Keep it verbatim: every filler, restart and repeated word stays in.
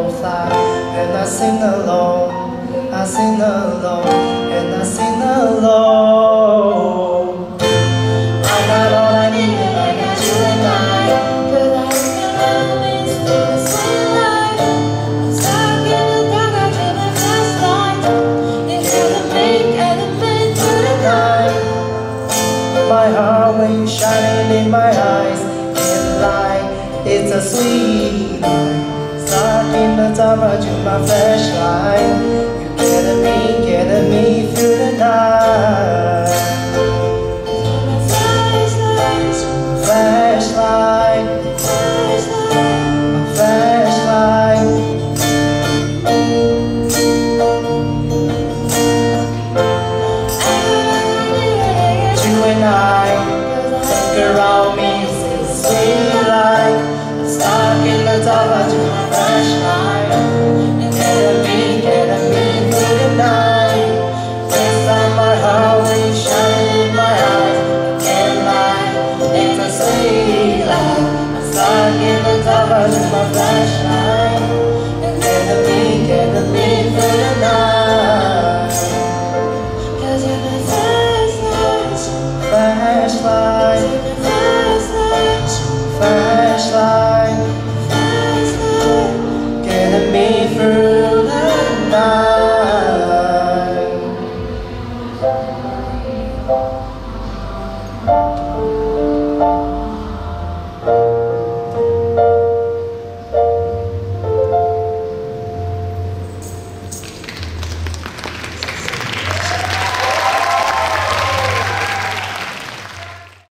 fly, and I sing along, I sing along, and I sing along. I got all I need and I got you and I. Cause I can love is the sweet life. I'm stuck in the dark, I feel my flashlight. It gotta make element through the night. My heart when you shining in my eyes, in light, it's a sweet light. Stuck in the dark, but you my flashlight. You getting me, getting me through the night. Flashlight, my flashlight. You and I, think around me, sweet light. I'm stuck in the dark, but you my flashlight. And getting me, getting me through the night. Inside my heart when you shine in my eyes. I can't lie, it's a sweet light. I'm stuck in the dark, but you my flashlight. And getting me, getting me through the night. Cause you're my flashlight, flashlight, flashlight, flashlight, flashlight, getting me through the night.